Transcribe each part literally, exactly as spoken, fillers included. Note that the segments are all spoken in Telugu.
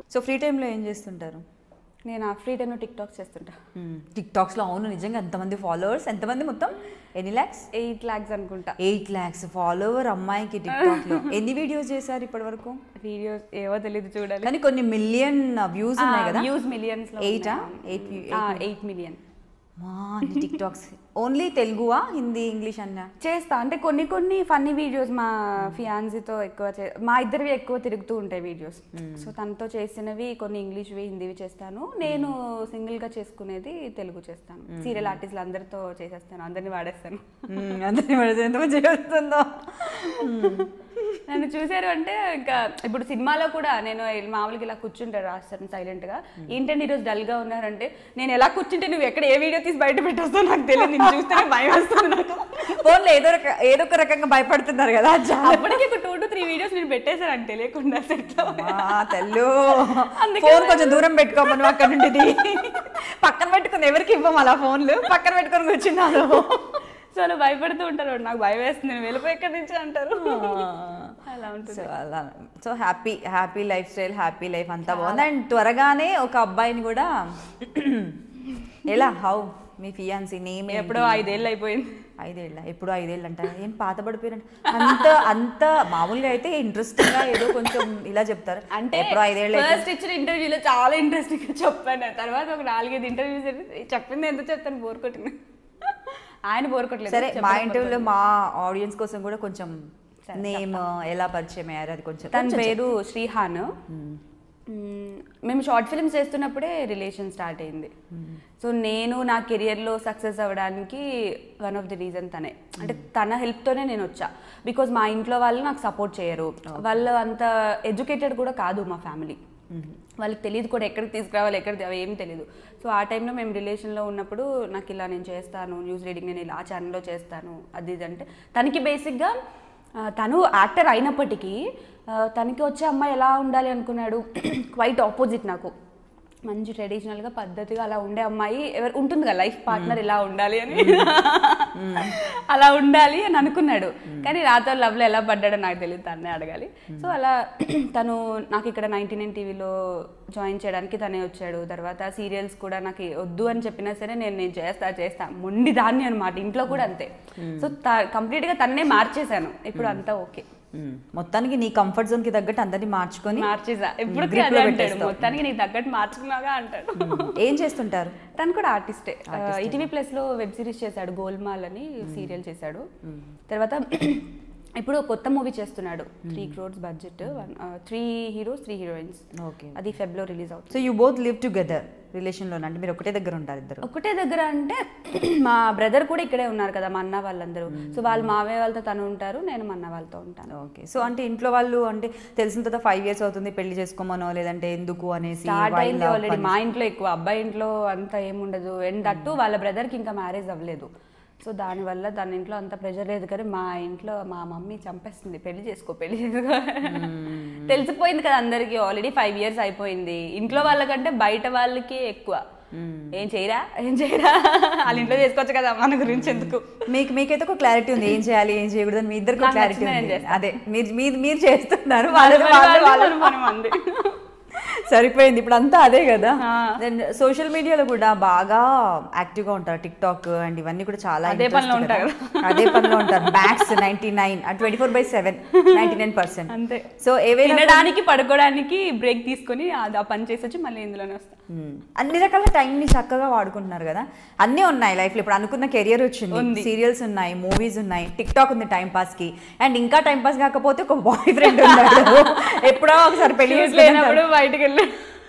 సో ఫ్రీ టైంలో ఏం చేస్తుంటారు? నేను ఆ ఫ్రీ టైంలో టిక్ టాక్స్ చేస్తుంటా. టిక్ టాక్స్లో అవును నిజంగా ఎంతమంది ఫాలోవర్స్, ఎంతమంది మొత్తం ఎన్ని ల్యాక్స్? ఎయిట్ ల్యాక్స్ అనుకుంటా. ఎయిట్ ల్యాక్స్ ఫాలోవర్ అమ్మాయికి టిక్ టాక్లో. ఎన్ని వీడియోస్ చేశారు ఇప్పటి వరకు? వీడియోస్ ఏవో తెలియదు, చూడాలి. కానీ కొన్ని మిలియన్ వ్యూస్ ఉన్నాయి కదా? వ్యూస్ మిలియన్స్ లో. ఎయిటా? Eight eight million TikToks. Only తెలుగువా, హిందీ, ఇంగ్లీష్ అన్నా చేస్తా. అంటే కొన్ని కొన్ని ఫన్నీ వీడియోస్ మా ఫియాన్సీతో ఎక్కువ మా ఇద్దరివి ఎక్కువ తిరుగుతూ ఉంటాయి వీడియోస్. సో తనతో చేసినవి కొన్ని ఇంగ్లీష్వి, హిందీవి చేస్తాను. నేను సింగిల్గా చేసుకునేది తెలుగు చేస్తాను. సీరియల్ ఆర్టిస్టులు అందరితో చేసేస్తాను, అందరినీ వాడేస్తాను. అందరినీ వాడేస్తాను చేస్తుందో. నన్ను చూసారు అంటే ఇంకా ఇప్పుడు సినిమాలో కూడా నేను మామూలుగా ఇలా కూర్చుంటారు రాస్తాను సైలెంట్గా. ఏంటంటే ఈరోజు డల్గా ఉన్నారంటే నేను ఎలా కూర్చుంటే నువ్వు ఎక్కడ ఏ వీడియో తీసి బయట పెట్టేస్తావు నాకు తెలియదు, నేను చూస్తేనే భయం వస్తుంది నాకు. ఫోన్లో ఏదో రక ఏదో ఒక రకంగా భయపడుతున్నారు కదా. అప్పటికి ఒక టూ టు త్రీ వీడియోస్ నేను పెట్టేశాను అని తెలియకుండా సెట్లో. తెల్లు ఫోన్ కొంచెం దూరం పెట్టుకోమని అక్కడ నుండి పక్కన పెట్టుకుని ఎవరికి ఇవ్వము అలా ఫోన్లు, పక్కన పెట్టుకొని కూర్చున్నాను. సో అలా భయపడుతూ ఉంటారు, నాకు భయం వేస్తుంది నేను వెళ్ళిపోయి ఎక్కడి నుంచి అంటారు. అలా ఉంటుంది. అలా so happy happy life style, happy life అంతా బాగుంది. అండ్ త్వరగానే ఒక అబ్బాయిని కూడా ఎలా హౌ మీ ఫియాన్సీ నేమ్ ఎప్పుడో ఐదేళ్ళు అయిపోయింది. ఐదేళ్ళ ఎప్పుడు ఐదేళ్ళు అంట ఏం పాత పడిపోయినట్టు అంత అంత మామూలుగా అయితే ఇంట్రెస్టింగ్ గా ఏదో కొంచెం ఇలా చెప్తారు. అంటే ఎప్పుడు ఐదేళ్ళు ఫస్ట్ ఇచ్చిన ఇంటర్వ్యూలో చాలా ఇంట్రెస్టింగ్ గా చెప్పాను. తర్వాత ఒక నాలుగైదు ఇంటర్వ్యూస్ చెప్పింది ఎంత చెప్తాను బోర్ కొట్టింది. ఆయన బోర్ కొట్టలేదు. సరే మా ఇంటర్వ్యూలో మా ఆడియన్స్ కోసం కూడా కొంచెం నేమ్ ఎలా పరిచయం అయ్యారు అది కొంచెం. తన పేరు శ్రీహాన్. మేము షార్ట్ ఫిల్మ్స్ చేస్తున్నప్పుడే రిలేషన్ స్టార్ట్ అయింది. సో నేను నా కెరియర్లో సక్సెస్ అవ్వడానికి వన్ ఆఫ్ ది రీజన్ తనే. అంటే తన హెల్ప్తోనే నేను వచ్చా. బికాజ్ మా ఇంట్లో వాళ్ళు నాకు సపోర్ట్ చేయరు, వాళ్ళు అంత ఎడ్యుకేటెడ్ కూడా కాదు మా ఫ్యామిలీ. వాళ్ళకి తెలియదు కూడా ఎక్కడికి తీసుకురావాలి, ఎక్కడికి అవి ఏమి తెలియదు. సో ఆ టైంలో మేము రిలేషన్లో ఉన్నప్పుడు నాకు ఇలా నేను చేస్తాను న్యూస్ రీడింగ్, నేను ఇలా ఆ ఛానల్లో చేస్తాను అది ఇది అంటే తనకి బేసిక్గా తను యాక్టర్ అయినప్పటికీ తనకి వచ్చే అమ్మాయి ఎలా ఉండాలి అనుకున్నాడు, క్వైట్ ఆపోజిట్ నాకు. మంచి ట్రెడిషనల్గా పద్ధతిగా అలా ఉండే అమ్మాయి ఎవరు ఉంటుంది కదా లైఫ్ పార్ట్నర్ ఇలా ఉండాలి అని, అలా ఉండాలి అని అనుకున్నాడు. కానీ నాతో లవ్లో ఎలా పడ్డాడో నాకు తెలియదు, తన్నే అడగాలి. సో అలా తను నాకు ఇక్కడ నైన్టీ నైన్ టీవీలో జాయిన్ చేయడానికి తనే వచ్చాడు. తర్వాత సీరియల్స్ కూడా నాకు వద్దు అని చెప్పినా సరే నేను నేను చేస్తా చేస్తా మొండి దాన్ని అనమాట. ఇంట్లో కూడా అంతే. సో కంప్లీట్గా తన్నే మార్చేశాను. ఇప్పుడు అంతా ఓకే. మొత్తానికి నీ కంఫర్ట్ జోన్ కి తగ్గట్టు అందరినీ మార్చుకొని మార్చేసా. ఎప్పుడు మొత్తానికి నీకు తగ్గట్టు మార్చుకున్నాగా అంటాడు. ఏం చేస్తుంటారు? తను కూడా ఆర్టిస్టే. ఈటీవీ ప్లస్ లో వెబ్ సిరీస్ చేశాడు, గోల్మాల్ అని సీరియల్ చేశాడు. తర్వాత ఇప్పుడు కొత్త మూవీ చేస్తున్నాడు, three crores budget, three heroes three heroines. Okay, అది ఫెబ్లో రిలీజ్ అవుతుంది. So you both live together రిలేషన్లో? అంటే మీరు ఒకటే దగ్గర ఉంటారు ఇద్దరు? ఒకటే దగ్గర అంటే మా బ్రదర్ కూడా ఇక్కడే ఉన్నారు కదా, మా అన్న వాళ్ళందరూ. సో వాళ్ళు మావయ్య వాళ్ళతో తను ఉంటారు, నేను మా అన్న వాళ్ళతో ఉంటాను. ఓకే. సో అంటే ఇంట్లో వాళ్ళు అంటే తెలిసిన తర్వాత ఫైవ్ ఇయర్స్ అవుతుంది పెళ్లి చేసుకోమనో లేదంటే ఎందుకు అనేసి స్టార్ట్ అయింది ఆల్రెడీ. మా ఇంట్లో ఎక్కువ, అబ్బాయి ఇంట్లో అంత ఏముండదు. అండ్ దట్టు వాళ్ళ బ్రదర్కి ఇంకా మ్యారేజ్ అవ్వలేదు. సో దానివల్ల తన ఇంట్లో అంత ప్రెషర్ లేదు. కానీ మా ఇంట్లో మా మమ్మీ చంపేస్తుంది, పెళ్లి చేసుకో పెళ్లి చేసుకో. తెలిసిపోయింది కదా అందరికి, ఆల్రెడీ ఫైవ్ ఇయర్స్ అయిపోయింది. ఇంట్లో వాళ్ళకంటే బయట వాళ్ళకి ఎక్కువ. ఏం చేయరా ఏం చేయరా వాళ్ళ ఇంట్లో చేసుకోవచ్చు కదా, మన గురించి ఎందుకు. మీకు మీకైతే ఒక క్లారిటీ ఉంది ఏం చేయాలి ఏం చేయకూడదు అని, మీ ఇద్దరికి క్లారిటీ ఉంది. అదే మీరు మీరు చేస్తున్నారు, మంది సరిపోయింది. ఇప్పుడు అంతా అదే కదా. సోషల్ మీడియాలో కూడా బాగా యాక్టివ్ గా ఉంటారు, టిక్ టాక్ అండ్ ఇవన్నీ కూడా చాలా అదే పనిలో ఉంటారు అదే పనిలో ఉంటారు max ninety nine twenty four by seven ninety nine percent అంతే. సో ఏవైనా తినడానికి పడుకోవడానికి బ్రేక్ తీసుకొని ఆ పని చేసొచ్చి మళ్ళీ ఇందులోనే వస్తాం. అన్ని రకాల టైం ని చక్కగా వాడుకుంటున్నారు కదా. అన్నీ ఉన్నాయి లైఫ్ లో. ఇప్పుడు అనుకున్న కెరియర్ వచ్చింది, సీరియల్స్ ఉన్నాయి, మూవీస్ ఉన్నాయి, టిక్ టాక్ ఉంది టైం పాస్ కి. అండ్ ఇంకా టైం పాస్ కాకపోతే ఒక బాయ్ ఫ్రెండ్ ఉన్నాడు, ఎప్పుడో ఒకసారి పెళ్లి చేసినప్పుడు బయటకు వెళ్ళి.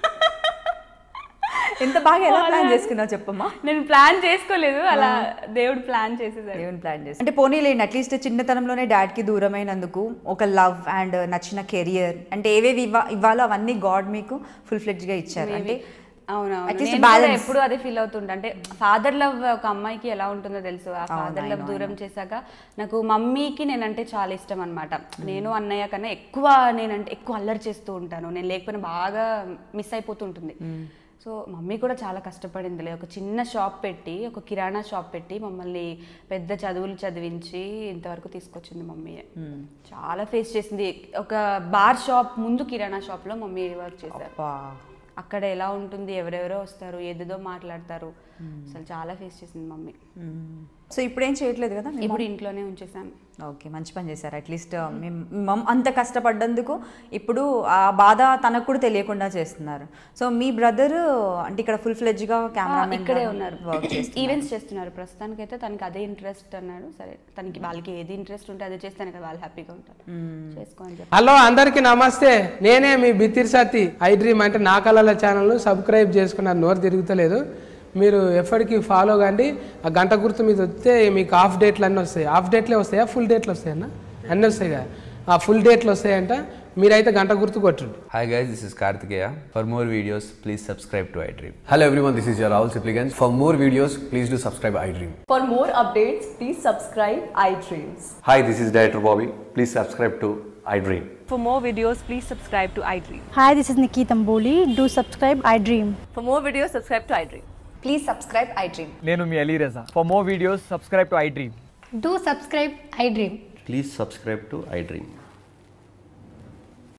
ఎంత బాగా ఎలా ప్లాన్ చేసుకున్నావు చెప్పమ్మా? నేను ప్లాన్ చేసుకోలేదు, అలా దేవుడు ప్లాన్ చేసేసాడు. దేవుడు ప్లాన్ చేసి అంటే పోనీలేండి, అట్లీస్ట్ చిన్నతనంలోనే డాడ్ కి దూరమైనందుకు ఒక లవ్ అండ్ నచ్చిన కెరియర్ అంటే ఏవేవి ఇవ్వాలో అవన్నీ గాడ్ మీకు ఫుల్ ఫ్లెడ్జ్ గా ఇచ్చారు. అంటే అవునవును, ఎప్పుడు అదే ఫీల్ అవుతుంటా. అంటే ఫాదర్ లవ్ ఒక అమ్మాయికి ఎలా ఉంటుందో తెలుసు. ఆ ఫాదర్ లవ్ దూరం చేశాక నాకు మమ్మీకి నేనంటే చాలా ఇష్టం అనమాట. నేను అన్నయ్య కన్నా ఎక్కువ నేనంటే ఎక్కువ అల్లరి చేస్తూ ఉంటాను. నేను లేకపోయినా బాగా మిస్ అయిపోతూ ఉంటుంది. సో మమ్మీ కూడా చాలా కష్టపడిందిలే, ఒక చిన్న షాప్ పెట్టి ఒక కిరాణా షాప్ పెట్టి మమ్మల్ని పెద్ద చదువులు చదివించి ఇంతవరకు తీసుకొచ్చింది మమ్మీ. చాలా ఫేస్ చేసింది. ఒక బార్ షాప్ ముందు కిరాణా షాప్లో మమ్మీ వర్క్ చేశారు. అక్కడ ఎలా ఉంటుంది, ఎవరెవరో వస్తారు, ఏదేదో మాట్లాడతారు, అసలు చాలా ఫేస్ చేసింది మమ్మీ. సో ఇప్పుడు ఏం చేయట్లేదు కదా? ఇప్పుడు ఇంట్లోనే ఉంచేసాం. ఓకే, మంచి పని చేశారు. అట్లీస్ట్ మమ్ అంత కష్టపడ్డందుకు ఇప్పుడు ఆ బాధ తనకు కూడా తెలియకుండా చేస్తున్నారు. సో మీ బ్రదర్ అంటే ఇక్కడ ఫుల్ ఫ్లెడ్జ్గా కెమెరా ఇక్కడే ఉన్నారు, ఈవెంట్స్ చేస్తున్నారు ప్రస్తుతానికి. అయితే తనకి అదే ఇంట్రెస్ట్ అన్నాడు. సరే, తనకి వాళ్ళకి ఏది ఇంట్రెస్ట్ ఉంటే అదే చేస్తాను కదా, వాళ్ళు హ్యాపీగా ఉంటారు, చేసుకోని చెప్పి. హలో అందరికి నమస్తే, నేనే మీ బిత్తిరి సత్తి. ఐ డ్రీమ్ అంటే నా కళల ఛానల్ సబ్స్క్రైబ్ చేసుకున్నారు, నోరు తిరుగుతలేదు. మీరు ఎప్పటికీ ఫాలో కండి. ఆ గంట గుర్తు మీద వస్తే మీకు హాఫ్ డేట్లు అన్నీ వస్తాయి. హాఫ్ డేట్లే వస్తాయా, ఫుల్ డేట్లు వస్తాయన్న? అన్నీ వస్తాయి కదా, ఆ ఫుల్ డేట్లు వస్తాయంట. మీరైతే గంట గుర్తు కొట్టండి. Hi guys, this is Kartikeya. For more videos, please subscribe to iDream. Hello everyone, this is your Rahul Sipligans. For more videos, please do subscribe iDream. For more updates, please subscribe iDreams. Hi, this is Director Bobby. Please subscribe to iDream. For more videos, please subscribe to iDream. Hi, this is Nikki Tamboli. Do subscribe iDream. For more videos, subscribe to iDream. Please subscribe iDream. నేను మీ అలీ రజా. For more videos, subscribe to iDream. Do subscribe iDream. Please subscribe to iDream.